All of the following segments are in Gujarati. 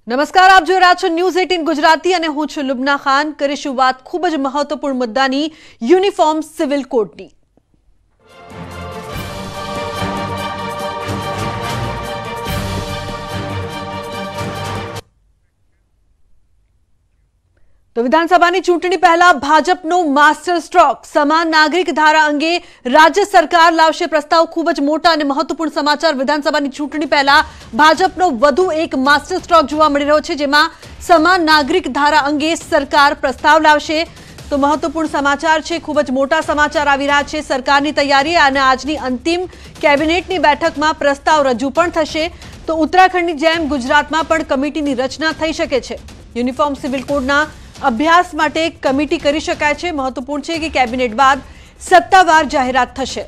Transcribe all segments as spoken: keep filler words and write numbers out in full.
નમસ્કાર, આપ જોઈ રહ્યા છો ન્યૂઝ અઠ્ઠાવીસ ગુજરાતી અને હું છું લુબના ખાન। કરીશું વાત ખૂબ જ મહત્વપૂર્ણ મુદ્દાની, યુનિફોર્મ સિવિલ કોડની। તો વિધાનસભાની ચૂંટણી પહેલા ભાજપનો માસ્ટર સ્ટ્રોક સમાન નાગરિક ધારા અંગે રાજ્ય સરકાર લાવશે પ્રસ્તાવ। ખૂબ જ મોટા અને મહત્વપૂર્ણ સમાચાર। વિધાનસભાની ચૂંટણી પહેલા ભાજપનો વધુ એક માસ્ટર સ્ટ્રોક જોવા મળી રહ્યો છે, જેમાં સમાન નાગરિક ધારા અંગે સરકાર પ્રસ્તાવ લાવશે। તો મહત્વપૂર્ણ સમાચાર છે, ખૂબ જ મોટા સમાચાર આવી રહ્યા છે। સરકારની તૈયારી અને આજની અંતિમ કેબિનેટની બેઠકમાં પ્રસ્તાવ રજૂ પણ થશે। તો ઉત્તરાખંડની જેમ ગુજરાતમાં પણ કમિટીની રચના થઈ શકે છે। યુનિફોર્મ સિવિલ કોડના અભ્યાસ માટે કમિટી કરી શકાય છે। મહત્વપૂર્ણ છે કે કેબિનેટ બાદ સત્તાવાર જાહેરાત થશે।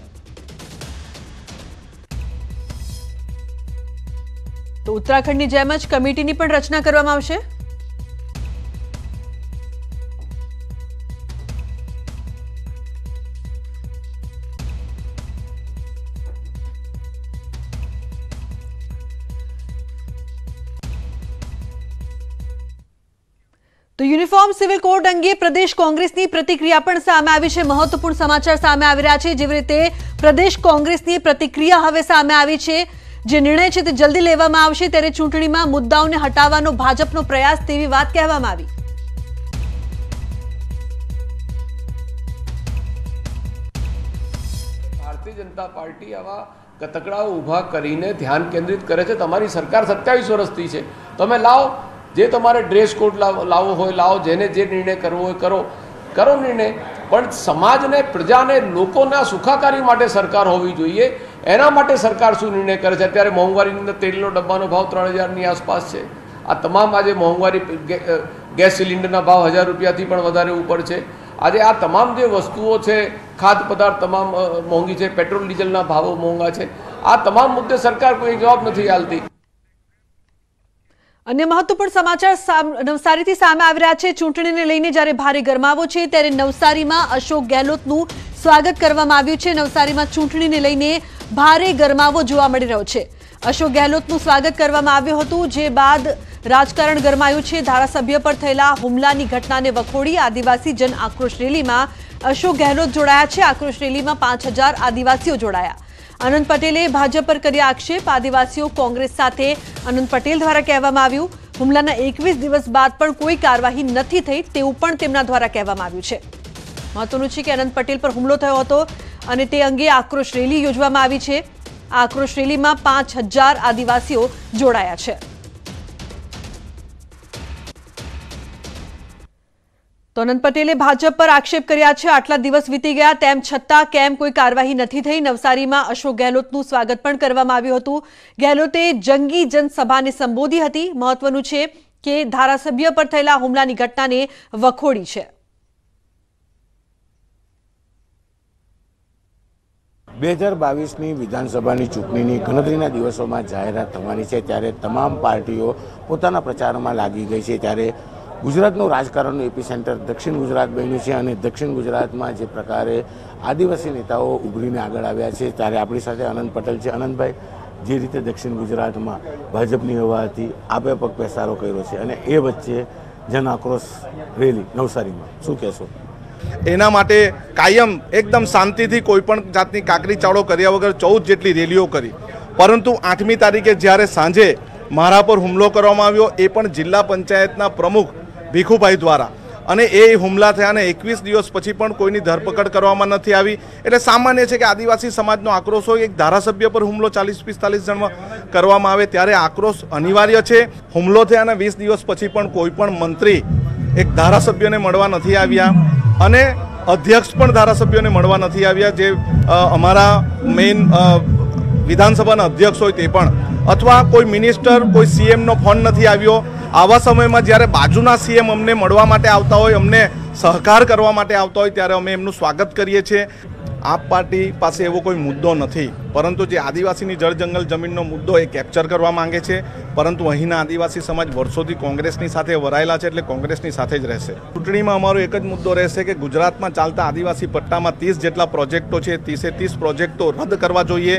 તો ઉત્તરાખંડની જેમ જ કમિટીની પણ રચના કરવામાં આવશે। તો યુનિફોર્મ સિવિલ કોડ અંગે પ્રદેશ કોંગ્રેસની પ્રતિક્રિયા પણ સામે આવી છે। મહત્વપૂર્ણ સમાચાર સામે આવી રહ્યા છે। જેવી રીતે પ્રદેશ કોંગ્રેસની પ્રતિક્રિયા હવે સામે આવી છે। જે નિર્ણય છે તે જલ્દી લેવામાં આવશે, ત્યારે ચૂંટણીમાં મુદ્દાઓને હટાવવાનો ભાજપનો પ્રયાસ તેવી વાત કહેવામાં આવી। ભારતીય જનતા પાર્ટી આવા કતકડાઓ ઊભા કરીને ધ્યાન કેન્દ્રિત કરે છે। તમારી સરકાર સત્યાવીસ વર્ષથી છે, તમે લાવો જે તમારે ડ્રેસ કોડ લાવવો હોય લાવો, જેને જે નિર્ણય કરવો હોય કરો કરો નિર્ણય, પણ સમાજને, પ્રજાને, લોકોના સુખાકારી માટે સરકાર હોવી જોઈએ। એના માટે સરકાર શું નિર્ણય કરે છે? અત્યારે મોંઘવારીની અંદર તેલનો ડબ્બાનો ભાવ ત્રણ હજારની આસપાસ છે। આ તમામ આજે મોંઘવારી, ગેસ સિલિન્ડરના ભાવ હજાર રૂપિયાથી પણ વધારે ઉપર છે। આજે આ તમામ જે વસ્તુઓ છે, ખાદ્ય પદાર્થ તમામ મોંઘી છે, પેટ્રોલ ડીઝલના ભાવો મોંઘા છે। આ તમામ મુદ્દે સરકાર કોઈ જવાબ નથી આલતી। અન્ય મહત્વપૂર્ણ સમાચાર નવસારીથી સામે આવી રહ્યા છે। ચૂંટણીને લઈને જ્યારે ભારે ગરમાવો છે, ત્યારે નવસારીમાં અશોક ગેહલોતનું સ્વાગત કરવામાં આવ્યું છે। નવસારીમાં ચૂંટણીને લઈને ભારે ગરમાવો જોવા મળી રહ્યો છે। અશોક ગેહલોતનું સ્વાગત કરવામાં આવ્યું હતું, જે બાદ રાજકારણ ગરમાયું છે। ધારાસભ્ય પર થયેલા હુમલાની ઘટનાને વખોડી આદિવાસી જન આક્રોશ રેલીમાં અશોક ગેહલોત જોડાયા છે। આક્રોશ રેલીમાં પાંચ હજાર આદિવાસીઓ જોડાયા। આનંદ પટેલે ભાજપ પર કર્યા આક્ષેપ। આદિવાસીઓ કોંગ્રેસ સાથે આનંદ પટેલ દ્વારા કહેવામાં આવ્યું। હુમલાના એકવીસ દિવસ બાદ પણ કોઈ કાર્યવાહી નથી થઈ તેવું પણ તેમના દ્વારા કહેવામાં આવ્યું છે। મહત્વનું છે કે આનંદ પટેલ પર હુમલો થયો હતો અને તે અંગે આક્રોશ રેલી યોજવામાં આવી છે। આ આક્રોશ રેલીમાં પાંચ હજાર આદિવાસીઓ જોડાયા છે। તો આનંદ પટેલે ભાજપ પર આક્ષેપ કર્યા છે। આટલા દિવસ વીતી ગયા તેમ છતાં કેમ કોઈ કાર્યવાહી નથી થઈ। નવસારીમાં અશોક ગેહલોતનું સ્વાગત પણ કરવામાં આવ્યું હતું। ગેહલોતે જંગી જનસભાને સંબોધી હતી। મહત્વનું છે કે ધારાસભ્ય પર થયેલા હુમલાની ઘટનાને વખોડી છે। બે હજાર બાવીસની વિધાનસભાની ચૂંટણીની ગણતરીના દિવસોમાં જાહેરાત થવાની છે, ત્યારે તમામ પાર્ટીઓ પોતાના પ્રચારમાં લાગી ગઈ છે। ત્યારે ગુજરાતનું રાજકારણનું એપી સેન્ટર દક્ષિણ ગુજરાત બન્યું છે અને દક્ષિણ ગુજરાતમાં જે પ્રકારે આદિવાસી નેતાઓ ઉભરીને આગળ આવ્યા છે, ત્યારે આપણી સાથે આનંદ પટેલ છે। આનંદભાઈ, જે રીતે દક્ષિણ ગુજરાતમાં ભાજપની હવા હતી, આપે પગ પેસારો કર્યો છે અને એ વચ્ચે જન આક્રોશ રેલી નવસારીમાં, શું કહેશો? એના માટે કાયમ એકદમ શાંતિથી કોઈપણ જાતની કાકરી ચાળો કર્યા વગર ચૌદ જેટલી રેલીઓ કરી, પરંતુ આઠમી તારીખે જ્યારે સાંજે મારા પર હુમલો કરવામાં આવ્યો, એ પણ જિલ્લા પંચાયતના પ્રમુખ ભીખુભાઈ દ્વારા, અને એ હુમલા થયાને એકવીસ દિવસ પછી પણ કોઈની ધરપકડ કરવામાં નથી આવી। એટલે સામાન્ય છે કે આદિવાસી સમાજનો આક્રોશ હોય, એક ધારાસભ્ય પર હુમલો ચાલીસ પિસ્તાલીસ જણમાં કરવામાં આવે ત્યારે આક્રોશ અનિવાર્ય છે। હુમલો થયાના વીસ દિવસ પછી પણ કોઈ પણ મંત્રી એક ધારાસભ્યને મળવા નથી આવ્યા અને અધ્યક્ષ પણ ધારાસભ્યોને મળવા નથી આવ્યા। જે અમારા મેઇન વિધાનસભાના અધ્યક્ષ હોય તે પણ, અથવા કોઈ મિનિસ્ટર, કોઈ સીએમનો ફોન નથી આવ્યો। આવા સમયમાં જ્યારે બાજુના સીએમ અમને મળવા માટે આવતા હોય, અમને સહકાર કરવા માટે આવતા હોય, ત્યારે અમે એમનું સ્વાગત કરીએ છીએ। આપ પાર્ટી પાસે એવો કોઈ મુદ્દો નથી, પરંતુ જે આદિવાસીની જળ જંગલ જમીનનો મુદ્દો એ કેપ્ચર કરવા માંગે છે, પરંતુ અહીંના આદિવાસી સમાજ વર્ષોથી કોંગ્રેસની સાથે વરાયેલા છે, એટલે કોંગ્રેસની સાથે જ રહેશે। ચૂંટણીમાં અમારો એક જ મુદ્દો રહેશે કે ગુજરાતમાં ચાલતા આદિવાસી પટ્ટામાં ત્રીસ જેટલા પ્રોજેક્ટો છે, ત્રીસે ત્રીસ પ્રોજેક્ટો રદ કરવા જોઈએ।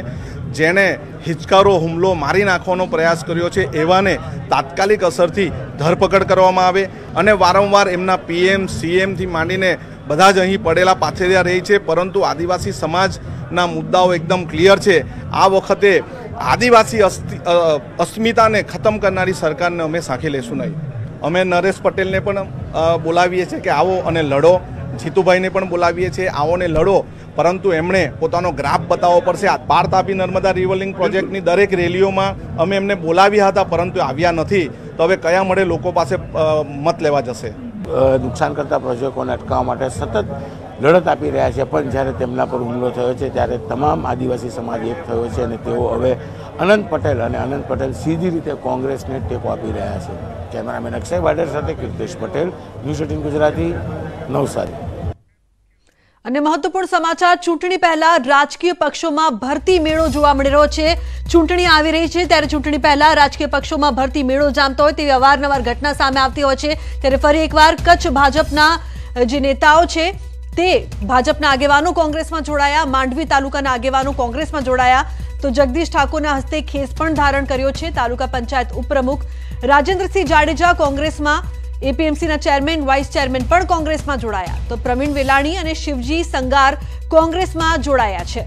જેણે હિચકારો હુમલો મારી નાખવાનો પ્રયાસ કર્યો છે એવાને તાત્કાલિક અસરથી ધરપકડ કરવામાં આવે અને વારંવાર એમના પીએમ સીએમથી માંડીને બધા જ અહીં પડેલા પાથેરિયા રહી છે, પરંતુ આદિવાસી સમાજના મુદ્દાઓ એકદમ ક્લિયર છે. આ વખતે આદિવાસી અસ્મિતાને ખતમ કરનારી સરકારને અમે સાંખી લેશું નહીં. અમે નરેશ પટેલને પણ બોલાવીએ છીએ કે આવો અને લડો, જીતુભાઈને પણ બોલાવીએ છીએ આવો ને લડો, પરંતુ એમણે પોતાનો ગ્રાફ બતાવવો પડશે. આ પાર તાપી નર્મદા રિવરલિંગ પ્રોજેક્ટની દરેક રેલીઓમાં અમે એમને બોલાવ્યા હતા, પરંતુ આવ્યા નથી. તો હવે કયા મળે લોકો પાસે મત લેવા જશે. નુકસાન કરતા પ્રોજેક્ટોને અટકાવવા માટે સતત લડત આપી રહ્યા છે, પણ જ્યારે તેમના પર હુમલો થયો છે ત્યારે તમામ આદિવાસી સમાજ એક થયો છે અને તેઓ હવે અનંત પટેલ અને અનંત પટેલ સીધી રીતે કોંગ્રેસને ટેકો આપી રહ્યા છે. કેમેરામેન અક્ષય વાડેર સાથે કીર્તેશ પટેલ, ન્યૂઝ એટીન ગુજરાતી, નવસારી. અને મહત્વપૂર્ણ સમાચાર, ચૂંટણી પહેલા રાજકીય પક્ષોમાં ભરતી મેળો જોવા મળી રહ્યો છે. ચૂંટણી આવી રહી છે ત્યારે ચૂંટણી પહેલા રાજકીય પક્ષોમાં ભરતી મેળો જામતો હોય તેવી અવારનવાર ઘટના સામે આવતી હોય છે. ત્યારે ફરી એકવાર કચ્છ ભાજપના જે નેતાઓ છે તે ભાજપના આગેવાનો કોંગ્રેસમાં જોડાયા, માંડવી તાલુકાના આગેવાનો કોંગ્રેસમાં જોડાયા. તો જગદીશ ઠાકોરના હસ્તે ખેસ પણ ધારણ કર્યો છે. તાલુકા પંચાયત ઉપપ્રમુખ રાજેન્દ્રસિંહ જાડેજા કોંગ્રેસમાં, એપીએમસીના ચેરમેન વાઇસ ચેરમેન પણ કોંગ્રેસમાં જોડાયા. તો પ્રવીણ વેલાણી અને શિવજી સંગાર કોંગ્રેસમાં જોડાયા છે.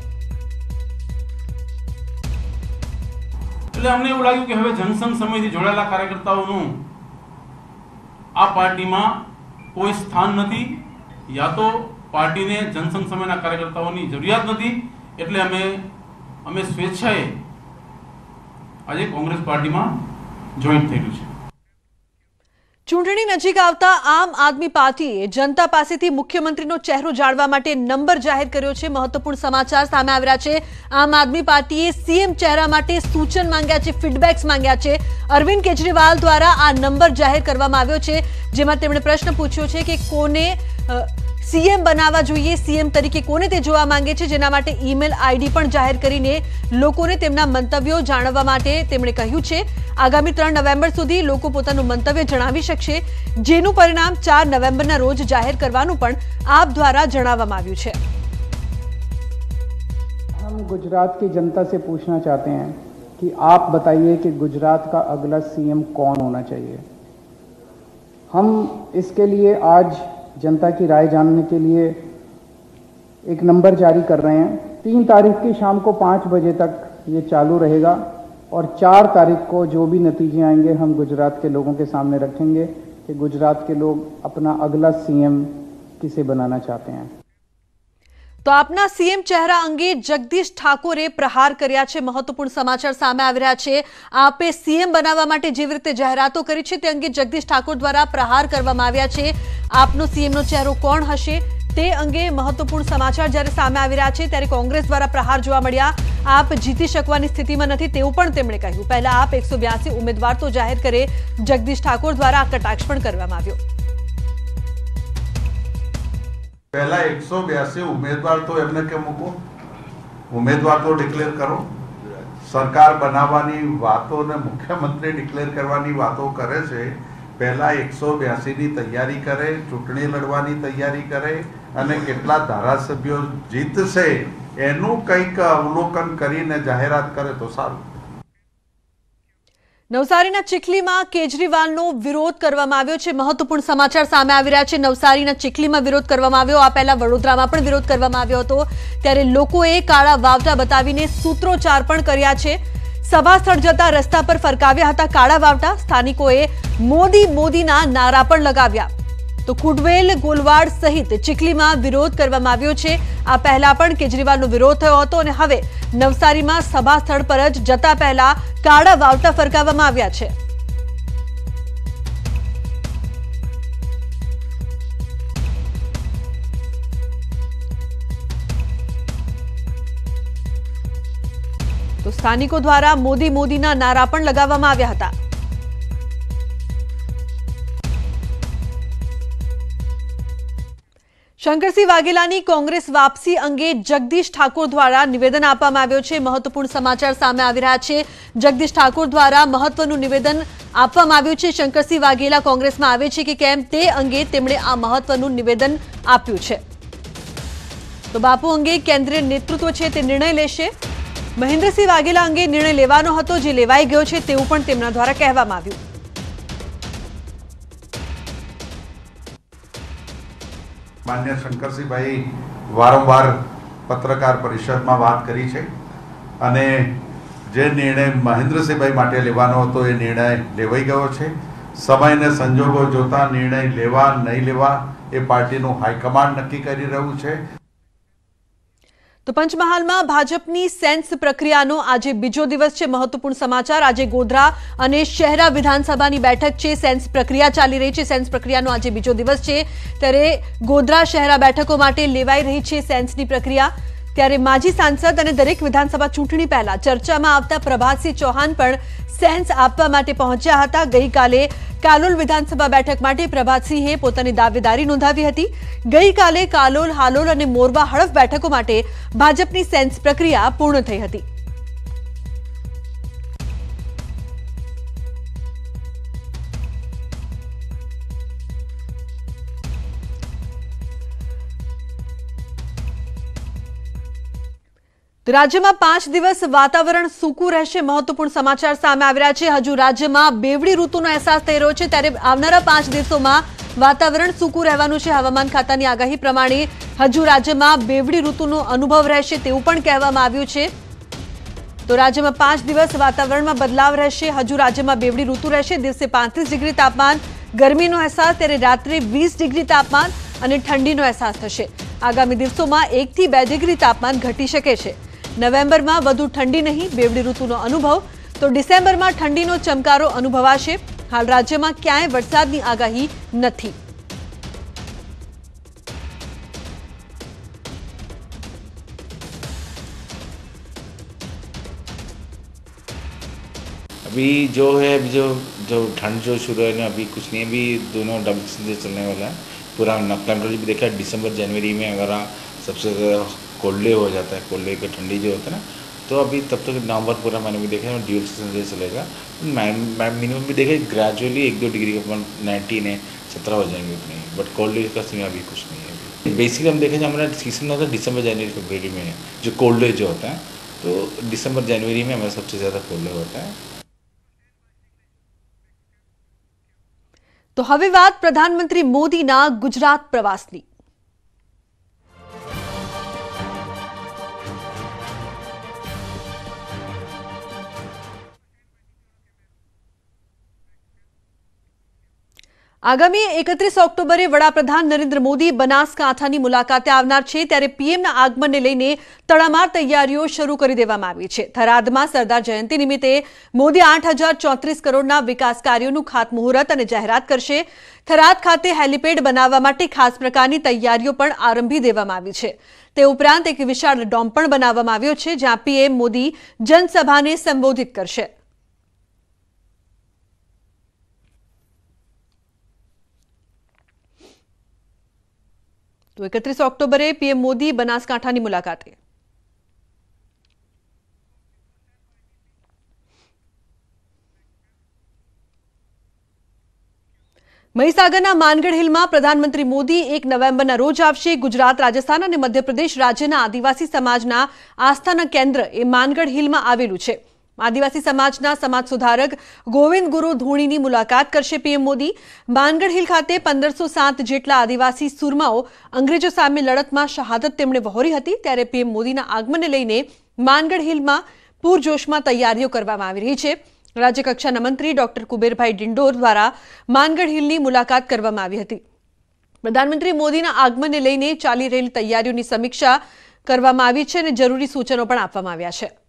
એટલે અમને એવું લાગ્યું કે હવે જનસંઘ સમયથી જોડાયેલા કાર્યકર્તાઓનું આ પાર્ટીમાં કોઈ સ્થાન નથી, યા તો પાર્ટીને જનસંઘ સમયના કાર્યકર્તાઓની જરૂરિયાત નથી, એટલે અમે અમે સ્વેચ્છાએ આજે કોંગ્રેસ પાર્ટીમાં જોઈન્ટ થયેલું છે. ચૂંટણી નજીક આવતા આમ આદમી પાર્ટીએ જનતા પાસેથી મુખ્યમંત્રીનો ચહેરો જાણવા માટે નંબર જાહેર કર્યો છે. મહત્વપૂર્ણ સમાચાર સામે આવી રહ્યા છે. આમ આદમી પાર્ટીએ સીએમ ચહેરા માટે સૂચન માંગ્યા છે, ફીડબેક્સ માંગ્યા છે. અરવિંદ કેજરીવાલ દ્વારા આ નંબર જાહેર કરવામાં આવ્યો છે, જેમાં તેમણે પ્રશ્ન પૂછ્યો છે કે કોને સીએમ બનાવવા જોઈએ, સીએમ તરીકે કોને તે જોવા માંગે છે, જેના માટે ઈમેલ આઈડી પણ જાહેર કરીને લોકોને તેમના મંતવ્યો જાણવા માટે તેમણે કહ્યું છે. આગામી ત્રણ નવેમ્બર સુધી લોકો પોતાનું મંતવ્ય જણાવી શકશે, જેનું પરિણામ ચાર નવેમ્બરના રોજ જાહેર કરવાનું પણ આપ દ્વારા જણાવવામાં આવ્યું છે. हम गुजरात की जनता से पूछना चाहते हैं कि आप बताइए कि गुजरात का अगला सीएम कौन होना चाहिए. हम इसके लिए आज जनता की राय जानने के लिए एक नंबर जारी कर रहे हैं. तीन तारीख की शाम को पाँच बजे तक ये चालू रहेगा और चार तारीख को जो भी नतीजे आएंगे हम गुजरात के लोगों के सामने रखेंगे कि गुजरात के लोग अपना अगला सीएम किसे बनाना चाहते हैं. તો આપના સીએમ ચહેરા અંગે જગદીશ ઠાકોરે પ્રહાર કર્યા છે. મહત્વપૂર્ણ સમાચાર સામે આવી રહ્યા છે. આપે સીએમ બનાવવા માટે જેવી રીતે જાહેરાતો કરી છે તે અંગે જગદીશ ઠાકોર દ્વારા પ્રહાર કરવામાં આવ્યા છે. આપનો સીએમનો ચહેરો કોણ હશે તે અંગે મહત્વપૂર્ણ સમાચાર જ્યારે સામે આવી રહ્યા છે ત્યારે કોંગ્રેસ દ્વારા પ્રહાર જોવા મળ્યા. આપ જીતી શકવાની સ્થિતિમાં નથી તેવું પણ તેમણે કહ્યું. પહેલા આપ એકસો બ્યાસી ઉમેદવાર તો જાહેર કરે, જગદીશ ઠાકોર દ્વારા આ કટાક્ષ પણ કરવામાં આવ્યો. पहला एक सौ बयासी उम्मीदवार तो एमने के मूको उम्मीदवार तो डिक्लेर करो. सरकार बनावानी वातों ने मुख्यमंत्री डिक्लेर करवानी वातों करे छे. पहला एक सौ बयासी ની તૈયારી કરે, ચૂંટણી લડવાની તૈયારી કરે અને કેટલા ધારાસભ્યો જીતશે એનું કંઈક અવલોકન કરીને જાહેરાત કરે તો સારું. નવસારીના ચીખલીમાં કેજરીવાલનો વિરોધ કરવામાં આવ્યો છે. મહત્વપૂર્ણ સમાચાર સામે આવી રહ્યા છે. નવસારીના ચીખલીમાં વિરોધ કરવામાં આવ્યો. આ પહેલા વડોદરામાં પણ વિરોધ કરવામાં આવ્યો હતો. ત્યારે લોકોએ કાળા વાવટા બતાવીને સૂત્રોચ્ચાર પણ કર્યા છે. સભા સ્થળ જતા રસ્તા પર ફરકાવ્યા હતા કાળા વાવટા. સ્થાનિકોએ મોદી મોદીના નારા પણ લગાવ્યા. તો કુડવેલ, ગોલવાડ સહિત ચીખલીમાં વિરોધ કરવામાં આવ્યો છે. આ પહેલા પણ કેજરીવાલનો વિરોધ થયો હતો અને હવે નવસારીમાં સભા સ્થળ પર જ જતા પહેલા કાળા વાવટા ફરકાવવામાં આવ્યા છે. તો સ્થાનિકો દ્વારા મોદી મોદીના નારા પણ લગાવવામાં આવ્યા હતા. શંકરસિંહ વાઘેલાની કોંગ્રેસ વાપસી અંગે જગદીશ ઠાકોર દ્વારા નિવેદન આપવામાં આવ્યું છે. મહત્વપૂર્ણ સમાચાર સામે આવી રહ્યા છે. જગદીશ ઠાકોર દ્વારા મહત્વનું નિવેદન આપવામાં આવ્યું છે. શંકરસિંહ વાઘેલા કોંગ્રેસમાં આવે છે કે કેમ તે અંગે તેમણે આ મહત્વનું નિવેદન આપ્યું છે. તો બાપુ અંગે કેન્દ્રીય નેતૃત્વ છે તે નિર્ણય લેશે. મહેન્દ્રસિંહ વાઘેલા અંગે નિર્ણય લેવાનો હતો, જે લેવાઈ ગયો છે તેવું પણ તેમના દ્વારા કહેવામાં આવ્યું. માન્ય શંકરસિંહભાઈ વારંવાર પત્રકાર પરિષદમાં વાત કરી છે અને જે નિર્ણય મહેન્દ્રસિંહભાઈ માટે લેવાનો હતો એ નિર્ણય લેવાઈ ગયો છે. સમયને સંજોગો જોતા નિર્ણય લેવા નહીં લેવા એ પાર્ટીનું હાઈકમાન્ડ નક્કી કરી રહ્યું છે. તો પંચમહાલમાં ભાજપની સેન્સ પ્રક્રિયાનો આજે બીજો દિવસ છે. મહત્વપૂર્ણ સમાચાર, આજે ગોધરા અને શહેરા વિધાનસભાની બેઠક છે. સેન્સ પ્રક્રિયા ચાલી રહી છે. સેન્સ પ્રક્રિયાનો આજે બીજો દિવસ છે, ત્યારે ગોધરા શહેરા બેઠકો માટે લેવાઈ રહી છે સેન્સની પ્રક્રિયા. ત્યારે માજી સાંસદ અને દરેક વિધાનસભા ચૂંટણી પહેલા ચર્ચામાં આવતા પ્રભાતસિંહ ચૌહાણ પણ સેન્સ આપવા માટે પહોંચ્યા હતા. ગઈકાલે કાલોલ વિધાનસભા બેઠક માટે પ્રભાતસિંહે પોતાની દાવેદારી નોંધાવી હતી. ગઈકાલે કાલોલ, હાલોલ અને મોરવા હળફ બેઠકો માટે ભાજપની સેન્સ પ્રક્રિયા પૂર્ણ થઈ હતી. રાજ્યમાં પાંચ દિવસ વાતાવરણ સૂકું રહેશે. મહત્વપૂર્ણ સમાચાર સામે આવી રહ્યા છે. હજુ રાજ્યમાં બેવડી ઋતુનો અહેસાસ થઈ રહ્યો છે, ત્યારે આવનારા પાંચ દિવસોમાં વાતાવરણ સૂકું રહેવાનું છે. હવામાન ખાતાની આગાહી પ્રમાણે હજુ રાજ્યમાં બેવડી ઋતુનો અનુભવ રહેશે તેવું પણ કહેવામાં આવ્યું છે. તો રાજ્યમાં પાંચ દિવસ વાતાવરણમાં બદલાવ રહેશે. હજુ રાજ્યમાં બેવડી ઋતુ રહેશે. દિવસે પાંત્રીસ ડિગ્રી તાપમાન, ગરમીનો અહેસાસ, ત્યારે રાત્રે વીસ ડિગ્રી તાપમાન અને ઠંડીનો અહેસાસ થશે. આગામી દિવસોમાં એકથી બે ડિગ્રી તાપમાન ઘટી શકે છે. નવેમ્બરમાં વધુ ઠંડી નહીં, બેવડી ઋતુનો અનુભવ. તો ડિસેમ્બરમાં ઠંડીનો ચમકારો અનુભવાશે. હાલ રાજ્યમાં ક્યાંય વરસાદની આગાહી નથી. अभी जो है अभी जो जो ठंड जो शुरू है ना, अभी कुछ नहीं, अभी दोनों डबल से चलने वाला है. पूरा टेम्परेचर भी देखा दिसंबर जनवरी में अगर सबसे ज़्यादा कोल्ड डे हो जाता है, कोल्ड डे का ठंडी जो होता है ना, तो अभी तब तक नवंबर पूरा महीने भी देखें ड्यूल से चलेगा. मिनिमम भी देखें ग्रेजुअली एक दो डिग्री का नाइनटीन है सत्रह हो जाएंगे उतने, बट कोल्ड डे का समय अभी कुछ नहीं है. अभी बेसिकली हम देखें हमारा सीजन होता है दिसंबर जनवरी फरवरी में, जो कोल्ड डे जो होता है, तो दिसंबर जनवरी में हमारा सबसे ज़्यादा कोल्ड डे होता है. તો હવે વાત પ્રધાનમંત્રી મોદીના ગુજરાત પ્રવાસની. આગામી એકત્રીસ ઓક્ટોબરે વડાપ્રધાન નરેન્દ્ર મોદી બનાસકાંઠાની મુલાકાતે આવનાર છે, ત્યારે પીએમના આગમનને લઈને તડામાર તૈયારીઓ શરૂ કરી દેવામાં આવી છે. થરાદમાં સરદાર જયંતિ નિમિત્તે મોદી આઠ હજાર ચોત્રીસ કરોડના વિકાસ કાર્યોનું ખાતમુહૂર્ત અને જાહેરાત કરશે. થરાદ ખાતે હેલીપેડ બનાવવા માટે ખાસ પ્રકારની તૈયારીઓ પણ આરંભી દેવામાં આવી છે. તે ઉપરાંત એક વિશાળ ડોમ પણ બનાવવામાં આવ્યો છે, જ્યાં પીએમ મોદી જનસભાને સંબોધિત કરશે. તો એકત્રીસ ઓક્ટોબરે પીએમ મોદી બનાસકાંઠાની મુલાકાતે. મહીસાગરના માનગઢ હિલમાં પ્રધાનમંત્રી મોદી એક નવેમ્બરના રોજ આવશે. ગુજરાત, રાજસ્થાન અને મધ્યપ્રદેશ રાજ્યના આદિવાસી સમાજના આસ્થાના કેન્દ્ર એ માનગઢ હિલમાં આવેલું છે. આદિવાસી સમાજના સમાજ સુધારક ગોવિંદ ગુરુ ધૂણીની મુલાકાત કરશે પીએમ મોદી. માનગઢ હિલ ખાતે પંદરસો સાત જેટલા આદિવાસી સુરમાઓ અંગ્રેજો સામે લડતમાં શહાદત તેમણે વહોરી હતી, ત્યારે પીએમ મોદીના આગમનને લઈને માનગઢ હિલમાં પૂરજોશમાં તૈયારીઓ કરવામાં આવી રહી છે. રાજ્યકક્ષાના મંત્રી ડોક્ટર કુબેરભાઈ ડિંડોર દ્વારા માનગઢ હિલની મુલાકાત કરવામાં આવી હતી. પ્રધાનમંત્રી મોદીના આગમનને લઈને ચાલી રહેલી તૈયારીઓની સમીક્ષા કરવામાં આવી છે અને જરૂરી સૂચનો પણ આપવામાં આવ્યા છે.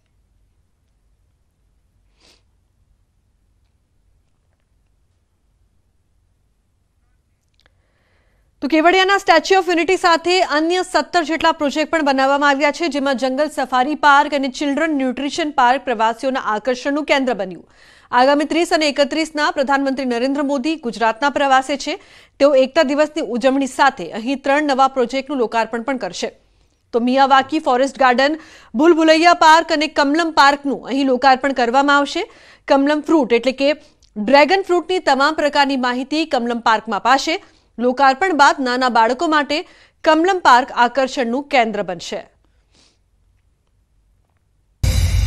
તો કેવડિયાના સ્ટેચ્યુ ઓફ યુનિટી સાથે અન્ય સત્તર જેટલા પ્રોજેક્ટ પણ બનાવવામાં આવ્યા છે, જેમાં જંગલ સફારી પાર્ક અને ચિલ્ડ્રન ન્યુટ્રિશન પાર્ક પ્રવાસીઓના આકર્ષણનું કેન્દ્ર બન્યું. આગામી ત્રીસ અને એકત્રીસના પ્રધાનમંત્રી નરેન્દ્ર મોદી ગુજરાતના પ્રવાસે છે. તેઓ એકતા દિવસની ઉજવણી સાથે અહીં ત્રણ નવા પ્રોજેક્ટનું લોકાર્પણ પણ કરશે. તો Miyawaki forest garden, Bhulbhulaiya park અને કમલમ પાર્કનું અહીં લોકાર્પણ કરવામાં આવશે. કમલમ ફ્રૂટ એટલે કે ડ્રેગન ફ્રૂટની તમામ પ્રકારની માહિતી કમલમ પાર્કમાં અપાશે. લોકાર્પણ બાદ નાના બાળકો માટે કમલમ પાર્ક આકર્ષણનું કેન્દ્ર બનશે.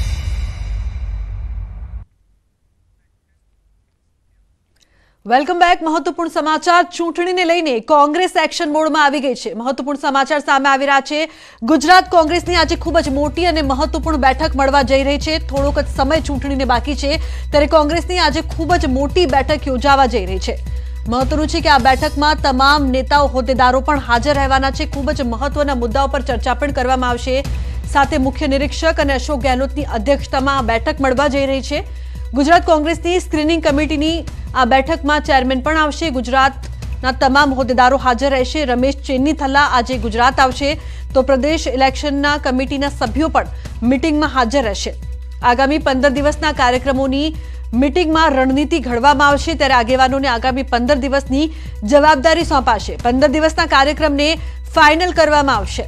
Welcome back. મહત્વપૂર્ણ સમાચાર ચૂંટણીને લઈને કોંગ્રેસ એક્શન મોડમાં આવી ગઈ છે. મહત્વપૂર્ણ સમાચાર સામે આવી રહ્યા છે. ગુજરાત કોંગ્રેસની આજે ખૂબ જ મોટી અને મહત્વપૂર્ણ બેઠક મળવા જઈ રહી છે. થોડોક જ સમય ચૂંટણીને બાકી છે ત્યારે કોંગ્રેસની આજે ખૂબ જ મોટી બેઠક યોજાવા જઈ રહી છે. મહત્વનું છે કે આ બેઠકમાં તમામ નેતાઓ હોદ્દેદારો પણ હાજર રહેવાના છે. ખૂબ જ મહત્વના મુદ્દાઓ પર ચર્ચા પણ કરવામાં આવશે. સાથે મુખ્ય નિરીક્ષક અને અશોક ગેહલોતની અધ્યક્ષતામાં આ બેઠક મળવા જઈ રહી છે. ગુજરાત કોંગ્રેસની સ્ક્રીનિંગ કમિટીની આ બેઠકમાં ચેરમેન પણ આવશે. ગુજરાતના તમામ હોદ્દેદારો હાજર રહેશે. રમેશ ચેન્નીથલા આજે ગુજરાત આવશે તો પ્રદેશ ઇલેક્શનના કમિટીના સભ્યો પણ મીટિંગમાં હાજર રહેશે. આગામી પંદર દિવસના કાર્યક્રમોની મીટિંગમાં રણનીતિ ઘડવામાં આવશે ત્યારે આગેવાનોને આગામી પંદર દિવસની જવાબદારી સોંપાશે. પંદર દિવસના કાર્યક્રમને ફાઇનલ કરવામાં આવશે.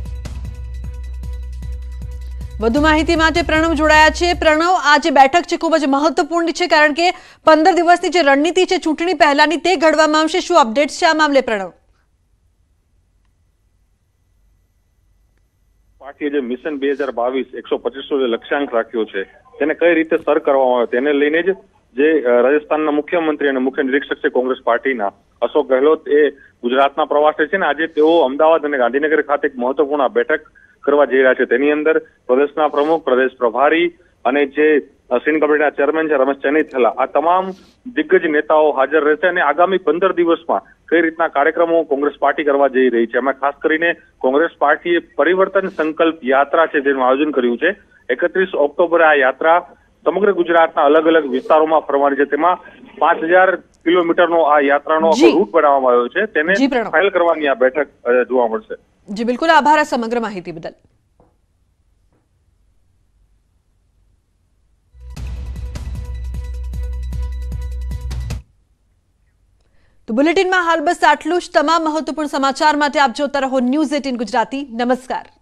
વધુ માહિતી માટે પ્રણવ જોડાયા છે. પ્રણવ, આ જે બેઠક છે ખૂબ જ મહત્વપૂર્ણ છે કારણ કે પંદર દિવસની જે રણનીતિ છે ચૂંટણી પહેલાની તે ઘડવામાં આવશે. શું અપડેટ્સ છે આ મામલે પ્રણવ? પાર્ટીએ જે મિશન બે હજાર બાવીસ એકસો પચીસ નો જે લક્ષ્યાંક રાખ્યો છે તેને કઈ રીતે સર કરવામાં આવે તેને લઈને જ જે રાજસ્થાનના મુખ્યમંત્રી અને મુખ્ય નિરીક્ષક છે કોંગ્રેસ પાર્ટીના અશોક ગેહલોત એ ગુજરાતના પ્રવાસે છે ને આજે તેઓ અમદાવાદ અને ગાંધીનગર ખાતે એક મહત્વપૂર્ણ બેઠક કરવા જઈ રહ્યા છે. તેની અંદર પ્રદેશના પ્રમુખ, પ્રદેશ પ્રભારી અને જે સ્ક્રીનિંગ કમિટીના ચેરમેન છે રમેશ ચેન્નીથલા આ તમામ દિગ્ગજ નેતાઓ હાજર રહેશે અને આગામી પંદર દિવસમાં કઈ રીતના કાર્યક્રમો કોંગ્રેસ પાર્ટી કરવા જઈ રહી છે. એમાં ખાસ કરીને કોંગ્રેસ પાર્ટીએ પરિવર્તન સંકલ્પ યાત્રા છે જેનું આયોજન કર્યું છે. એકત્રીસ ઓક્ટોબરે આ યાત્રા સમગ્ર ગુજરાતના અલગ અલગ વિસ્તારોમાં ફરવાની છે. તેમાં પાંચ હજાર કિલોમીટરનો આ યાત્રાનો રૂટ બનાવવામાં આવ્યો છે. તેને ફાઇલ કરવાની આ બેઠક જોવા મળશે. જી બિલકુલ, આભાર આ સમગ્ર માહિતી બદલ. તો બુલેટિનમાં હાલ બસ આટલું જ. તમામ મહત્વપૂર્ણ સમાચાર માટે આપ જોતા રહો ન્યૂઝ એટીન ગુજરાતી. નમસ્કાર.